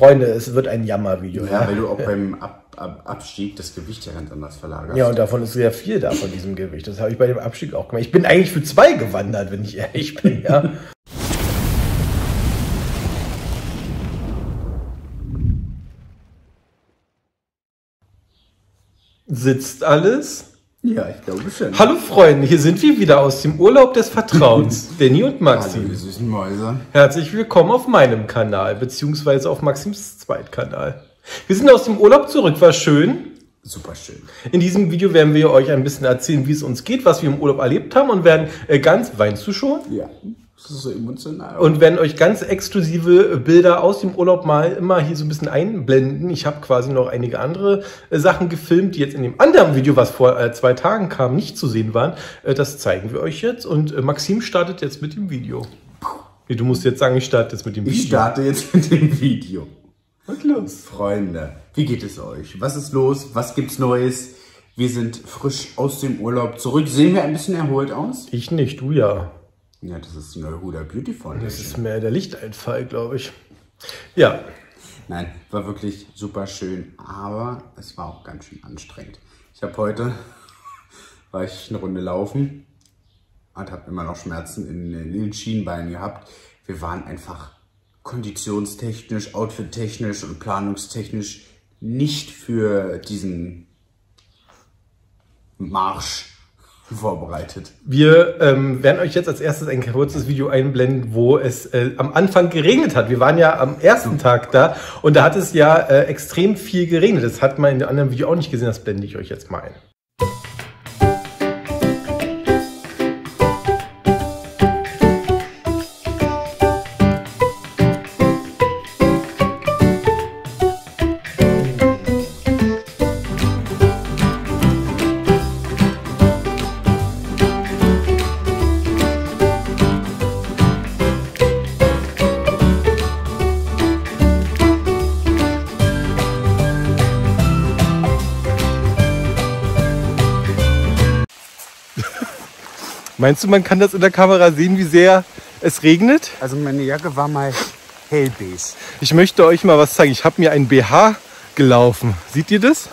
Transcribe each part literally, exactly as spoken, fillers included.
Freunde, es wird ein Jammervideo. Ja, ja, weil du auch beim Ab Ab Abstieg das Gewicht ja ganz anders verlagerst. Ja, und davon ist sehr viel da, von diesem Gewicht. Das habe ich bei dem Abstieg auch gemacht. Ich bin eigentlich für zwei gewandert, wenn ich ehrlich bin, ja. Sitzt alles? Ja, ich glaube schon. Hallo Freunde, hier sind wir wieder aus dem Urlaub des Vertrauens, Danny und Maxi. Hallo, ihr süßen Mäuse. Herzlich willkommen auf meinem Kanal, beziehungsweise auf Maxims Zweitkanal. Wir sind aus dem Urlaub zurück, war schön. Super schön. In diesem Video werden wir euch ein bisschen erzählen, wie es uns geht, was wir im Urlaub erlebt haben und werden äh, ganz, weinst du schon? Ja, das ist so emotional. Und werden euch ganz exklusive Bilder aus dem Urlaub mal immer hier so ein bisschen einblenden. Ich habe quasi noch einige andere äh, Sachen gefilmt, die jetzt in dem anderen Video, was vor äh, zwei Tagen kam, nicht zu sehen waren. Äh, das zeigen wir euch jetzt und äh, Maxim startet jetzt mit dem Video. Nee, du musst jetzt sagen, ich starte jetzt mit dem Video. Ich starte jetzt mit dem Video. Und los. Freunde, wie geht es euch? Was ist los? Was gibt's Neues? Wir sind frisch aus dem Urlaub zurück. Sehen wir ein bisschen erholt aus? Ich nicht, du ja. Ja, das ist die neue Huda Beauty Foundation. Das ist mehr der Lichteinfall, glaube ich. Ja. Nein, war wirklich super schön, aber es war auch ganz schön anstrengend. Ich habe heute, war ich eine Runde laufen und habe immer noch Schmerzen in, in den Schienbeinen gehabt. Wir waren einfach konditionstechnisch, outfittechnisch und planungstechnisch nicht für diesen Marsch vorbereitet. Wir ähm, werden euch jetzt als erstes ein kurzes Video einblenden, wo es äh, am Anfang geregnet hat. Wir waren ja am ersten Tag da und da hat es ja äh, extrem viel geregnet. Das hat man in dem anderen Video auch nicht gesehen, das blende ich euch jetzt mal ein. Meinst du, man kann das in der Kamera sehen, wie sehr es regnet? Also meine Jacke war mal hellbeige. Ich möchte euch mal was zeigen. Ich habe mir ein B H gelaufen. Seht ihr das?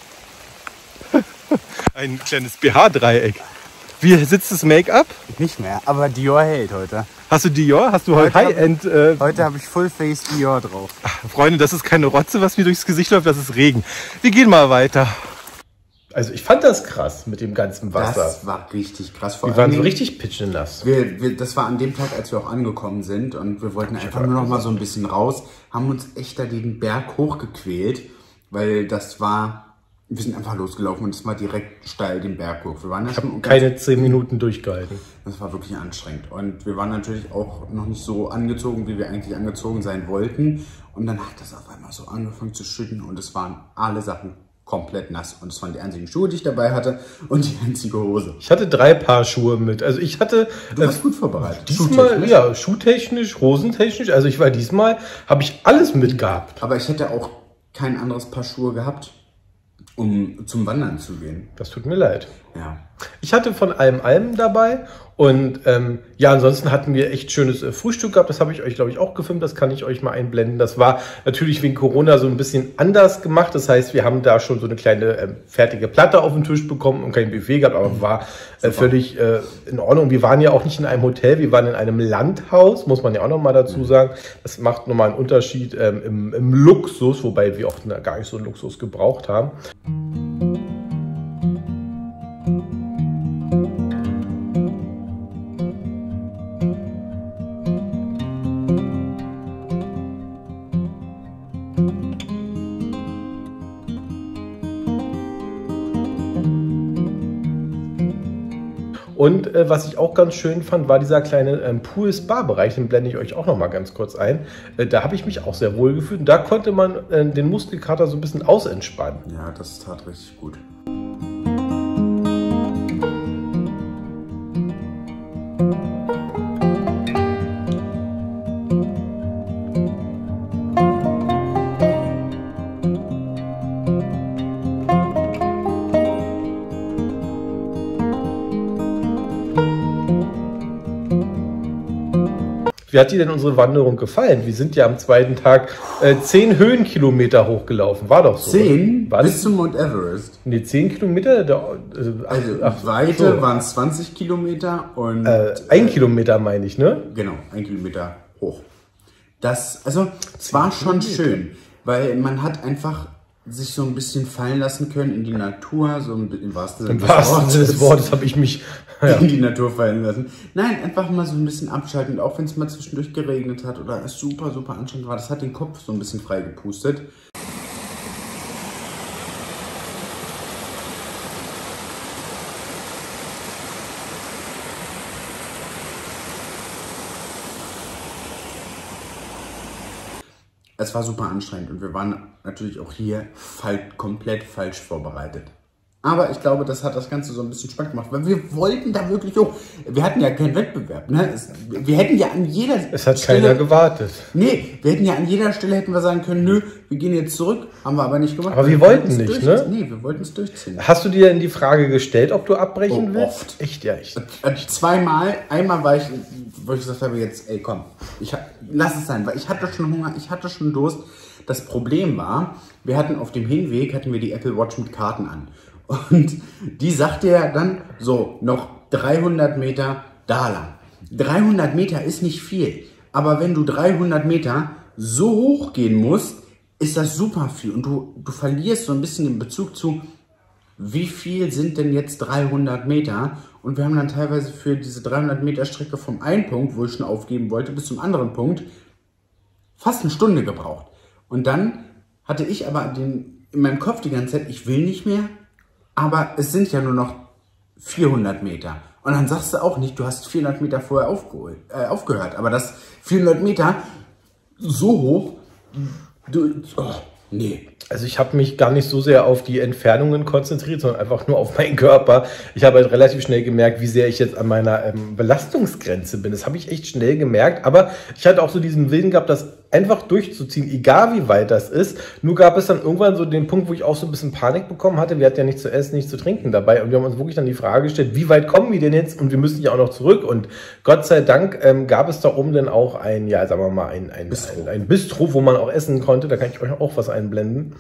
Ein kleines B H-Dreieck. Wie sitzt das Make-up? Nicht mehr, aber Dior hält heute. Hast du Dior? Hast du heute High-End? Äh heute habe ich Full-Face Dior drauf. Ach, Freunde, das ist keine Rotze, was mir durchs Gesicht läuft, das ist Regen. Wir gehen mal weiter. Also ich fand das krass mit dem ganzen Wasser. Das war richtig krass. Vor wir waren so richtig pitschnass. Wir, wir, das war an dem Tag, als wir auch angekommen sind und wir wollten einfach nur noch mal so ein bisschen raus, haben uns echt da den Berg hochgequält, weil das war, wir sind einfach losgelaufen und es war direkt steil den Berg hoch. Wir waren ja ich habe keine zehn Minuten durchgehalten. Das war wirklich anstrengend und wir waren natürlich auch noch nicht so angezogen, wie wir eigentlich angezogen sein wollten und dann hat das auf einmal so angefangen zu schütten und es waren alle Sachen komplett nass. Und es waren die einzigen Schuhe, die ich dabei hatte und die einzige Hose. Ich hatte drei Paar Schuhe mit. Also ich hatte... Du warst äh, gut vorbereitet. Diesmal, schuhtechnisch. Ja, schuhtechnisch, hosentechnisch. Also ich war diesmal, habe ich alles mitgehabt. Aber ich hätte auch kein anderes Paar Schuhe gehabt, um zum Wandern zu gehen. Das tut mir leid. Ja. Ich hatte von allem allem dabei und ähm, ja, ansonsten hatten wir echt schönes äh, Frühstück gehabt. Das habe ich euch, glaube ich, auch gefilmt. Das kann ich euch mal einblenden. Das war natürlich wegen Corona so ein bisschen anders gemacht. Das heißt, wir haben da schon so eine kleine äh, fertige Platte auf den Tisch bekommen und kein Buffet gehabt, aber war äh, völlig äh, in Ordnung. Wir waren ja auch nicht in einem Hotel, wir waren in einem Landhaus, muss man ja auch noch mal dazu sagen. Das macht nochmal einen Unterschied ähm, im, im Luxus, wobei wir auch gar nicht so einen Luxus gebraucht haben. Und äh, was ich auch ganz schön fand, war dieser kleine ähm, Pool-Spa-Bereich, den blende ich euch auch noch mal ganz kurz ein. Äh, da habe ich mich auch sehr wohl gefühlt und da konnte man äh, den Muskelkater so ein bisschen ausentspannen. Ja, das tat richtig gut. Wie hat dir denn unsere Wanderung gefallen? Wir sind ja am zweiten Tag äh, zehn Höhenkilometer hochgelaufen. War doch so. Zehn? War bis zum Mount Everest? Nee, zehn Kilometer? Da, also ach, Also ach, Weite so. waren es zwanzig Kilometer und... Äh, ein Kilometer meine ich, ne? Genau, ein Kilometer hoch. Das, also, es war schon schön, weil man hat einfach sich so ein bisschen fallen lassen können in die Natur, so im, im wahrsten Sinne Im wahrsten Sinne des Wortes habe ich mich ja. in die Natur fallen lassen. Nein, einfach mal so ein bisschen abschalten, und auch wenn es mal zwischendurch geregnet hat oder es super, super anstrengend war, das hat den Kopf so ein bisschen frei gepustet. Es war super anstrengend und wir waren natürlich auch hier fall, komplett falsch vorbereitet. Aber ich glaube, das hat das Ganze so ein bisschen spannend gemacht, weil wir wollten da wirklich hoch. Wir hatten ja keinen Wettbewerb, ne? Es, wir hätten ja an jeder Es hat Stelle, keiner gewartet. Nee, wir hätten ja an jeder Stelle hätten wir sagen können, nö, wir gehen jetzt zurück, haben wir aber nicht gemacht. Aber wir wollten nicht, ne? Nee, wir wollten es durchziehen. Hast du dir denn die Frage gestellt, ob du abbrechen Oh, willst? oft. Echt, ja, echt. Äh, Zweimal, einmal war ich, wo ich gesagt habe, jetzt, ey komm, ich, lass es sein, weil ich hatte schon Hunger, ich hatte schon Durst. Das Problem war, wir hatten auf dem Hinweg, hatten wir die Apple Watch mit Karten an. Und die sagte ja dann, so, noch dreihundert Meter da lang. dreihundert Meter ist nicht viel, aber wenn du dreihundert Meter so hoch gehen musst, ist das super viel. Und du, du verlierst so ein bisschen den Bezug zu, wie viel sind denn jetzt dreihundert Meter? Und wir haben dann teilweise für diese dreihundert Meter Strecke vom einen Punkt, wo ich schon aufgeben wollte, bis zum anderen Punkt, fast eine Stunde gebraucht. Und dann hatte ich aber den, in meinem Kopf die ganze Zeit, ich will nicht mehr, aber es sind ja nur noch vierhundert Meter. Und dann sagst du auch nicht, du hast vierhundert Meter vorher aufgeholt, äh, aufgehört. Aber das vierhundert Meter so hoch, du, oh, nee. Also ich habe mich gar nicht so sehr auf die Entfernungen konzentriert, sondern einfach nur auf meinen Körper. Ich habe halt relativ schnell gemerkt, wie sehr ich jetzt an meiner ähm, Belastungsgrenze bin. Das habe ich echt schnell gemerkt. Aber ich hatte auch so diesen Willen gehabt, das einfach durchzuziehen, egal wie weit das ist. Nur gab es dann irgendwann so den Punkt, wo ich auch so ein bisschen Panik bekommen hatte. Wir hatten ja nichts zu essen, nichts zu trinken dabei. Und wir haben uns wirklich dann die Frage gestellt, wie weit kommen wir denn jetzt? Und wir müssen ja auch noch zurück. Und Gott sei Dank ähm, gab es da oben dann auch ein, ja, sagen wir mal, ein, ein, Bistro. ein, ein Bistro, wo man auch essen konnte. Da kann ich euch auch was einblenden.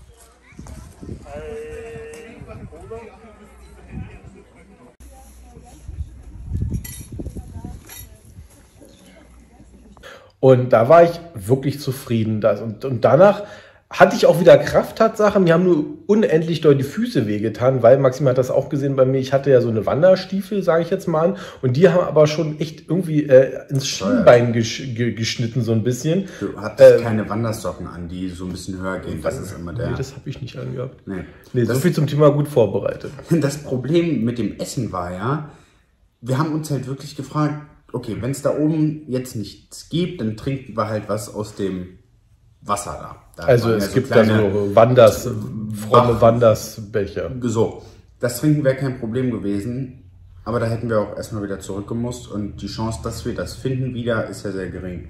Und da war ich wirklich zufrieden. Und, und danach hatte ich auch wieder Kraft, Tatsache. Mir haben nur unendlich doll die Füße wehgetan, weil Maxim hat das auch gesehen bei mir. Ich hatte ja so eine Wanderstiefel, sage ich jetzt mal. Und die haben aber schon echt irgendwie äh, ins Schienbein gesch ge geschnitten, so ein bisschen. Du hattest äh, keine Wandersocken an, die so ein bisschen höher gehen. Das ist immer der. Nee, das habe ich nicht angehabt. Nee. Nee, das, so viel zum Thema gut vorbereitet. Das Problem mit dem Essen war ja, wir haben uns halt wirklich gefragt, okay, wenn es da oben jetzt nichts gibt, dann trinken wir halt was aus dem Wasser da. da also es ja so gibt da so Wanders, fromme Bach, Wandersbecher. So, das trinken wäre kein Problem gewesen, aber da hätten wir auch erstmal wieder zurückgemusst und die Chance, dass wir das finden wieder, ist ja sehr gering.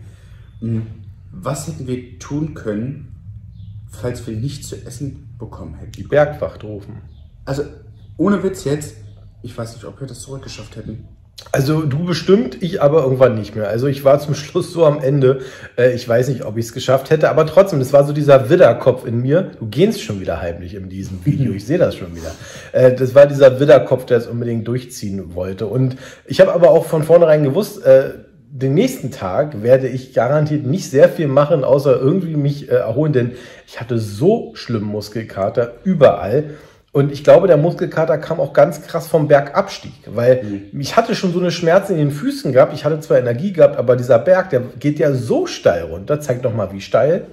Was hätten wir tun können, falls wir nichts zu essen bekommen hätten? Die Bergwacht rufen. Also ohne Witz jetzt, ich weiß nicht, ob wir das zurückgeschafft hätten. Also du bestimmt, ich aber irgendwann nicht mehr. Also ich war zum Schluss so am Ende, äh, ich weiß nicht, ob ich es geschafft hätte, aber trotzdem, das war so dieser Widderkopf in mir. Du gehst schon wieder heimlich in diesem Video, ich sehe das schon wieder. Äh, das war dieser Widderkopf, der es unbedingt durchziehen wollte. Und ich habe aber auch von vornherein gewusst, äh, den nächsten Tag werde ich garantiert nicht sehr viel machen, außer irgendwie mich äh, erholen, denn ich hatte so schlimmen Muskelkater überall. Und ich glaube, der Muskelkater kam auch ganz krass vom Bergabstieg, weil mhm. ich hatte schon so eine Schmerzen in den Füßen gehabt. Ich hatte zwar Energie gehabt, aber dieser Berg, der geht ja so steil runter. Zeigt noch mal, wie steil.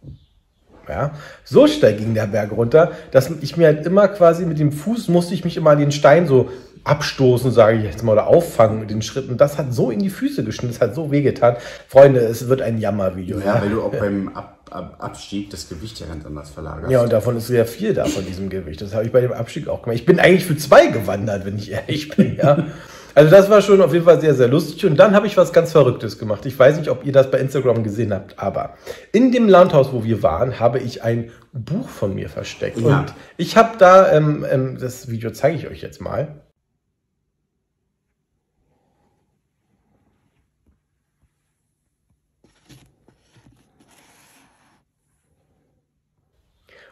Ja, so steil ging der Berg runter, dass ich mir halt immer quasi mit dem Fuß musste ich mich immer an den Stein so abstoßen, sage ich jetzt mal, oder auffangen mit den Schritten. Das hat so in die Füße geschnitten, das hat so wehgetan. Freunde, es wird ein Jammervideo. Ja, ja, weil du auch beim Ab Ab Abstieg das Gewicht ja ganz anders verlagerst. Ja, und davon ist sehr viel da, von diesem Gewicht. Das habe ich bei dem Abstieg auch gemacht. Ich bin eigentlich für zwei gewandert, wenn ich ehrlich bin, ja. Also das war schon auf jeden Fall sehr, sehr lustig. Und dann habe ich was ganz Verrücktes gemacht. Ich weiß nicht, ob ihr das bei Instagram gesehen habt, aber in dem Landhaus, wo wir waren, habe ich ein Buch von mir versteckt. Ja. Und ich habe da, ähm, ähm, das Video zeige ich euch jetzt mal.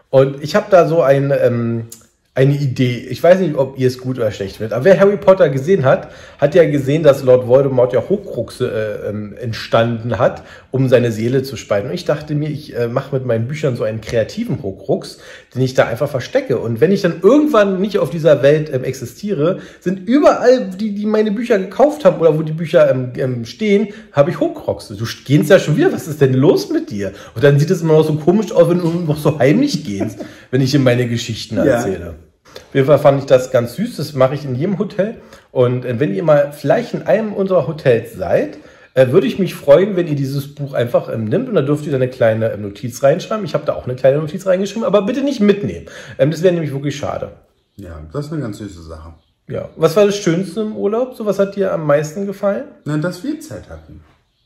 Und ich habe da so ein, ähm, eine Idee. Ich weiß nicht, ob ihr es gut oder schlecht findet. Aber wer Harry Potter gesehen hat, hat ja gesehen, dass Lord Voldemort ja Horcruxe äh, ähm, entstanden hat, um seine Seele zu spalten. Und ich dachte mir, ich äh, mache mit meinen Büchern so einen kreativen Horcrux, den ich da einfach verstecke. Und wenn ich dann irgendwann nicht auf dieser Welt ähm, existiere, sind überall, die, die meine Bücher gekauft haben oder wo die Bücher ähm, ähm, stehen, habe ich Horcruxe. Du gehst ja schon wieder, was ist denn los mit dir? Und dann sieht es immer noch so komisch aus, wenn du noch so heimlich gehst, wenn ich dir meine Geschichten erzähle. Ja. Auf jeden Fall fand ich das ganz süß, das mache ich in jedem Hotel. Und äh, wenn ihr mal vielleicht in einem unserer Hotels seid, äh, würde ich mich freuen, wenn ihr dieses Buch einfach ähm, nimmt und da dürft ihr da eine kleine ähm, Notiz reinschreiben. Ich habe da auch eine kleine Notiz reingeschrieben, aber bitte nicht mitnehmen. Ähm, das wäre nämlich wirklich schade. Ja, das ist eine ganz süße Sache. Ja. Was war das Schönste im Urlaub? So, was hat dir am meisten gefallen? Na, dass wir Zeit hatten.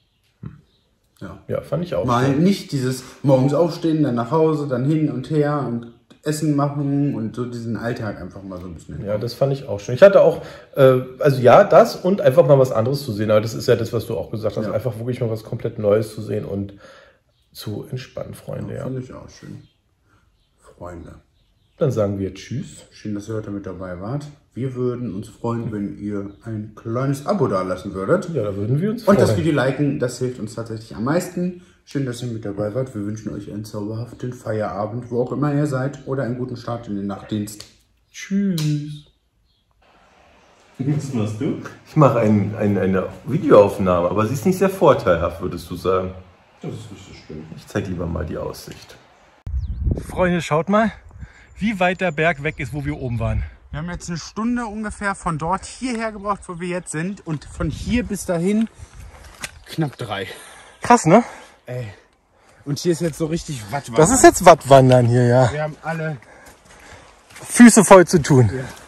Ja, ja, fand ich auch. Mal schön. Nicht dieses morgens aufstehen, dann nach Hause, dann hin und her und Essen machen und so diesen Alltag einfach mal so ein bisschen. Ja, das fand ich auch schön. Ich hatte auch, äh, also ja, das und einfach mal was anderes zu sehen. Aber das ist ja das, was du auch gesagt hast. Ja. Einfach wirklich mal was komplett Neues zu sehen und zu entspannen, Freunde. Ja, ja. Finde ich auch schön. Freunde. Dann sagen wir Tschüss. Schön, dass ihr heute mit dabei wart. Wir würden uns freuen, wenn ihr ein kleines Abo dalassen würdet. Ja, da würden wir uns freuen. Und das Video liken, das hilft uns tatsächlich am meisten. Schön, dass ihr mit dabei wart. Wir wünschen euch einen zauberhaften Feierabend, wo auch immer ihr seid, oder einen guten Start in den Nachtdienst. Tschüss. Was machst du? Ich mache ein, ein, eine Videoaufnahme, aber sie ist nicht sehr vorteilhaft, würdest du sagen. Das ist nicht so schlimm. Ich zeige lieber mal die Aussicht. Freunde, schaut mal, wie weit der Berg weg ist, wo wir oben waren. Wir haben jetzt eine Stunde ungefähr von dort hierher gebraucht, wo wir jetzt sind. Und von hier bis dahin knapp drei. Krass, ne? Ey. Und hier ist jetzt so richtig Wattwandern. Das ist jetzt Wattwandern hier, ja. Wir haben alle Füße voll zu tun. Ja.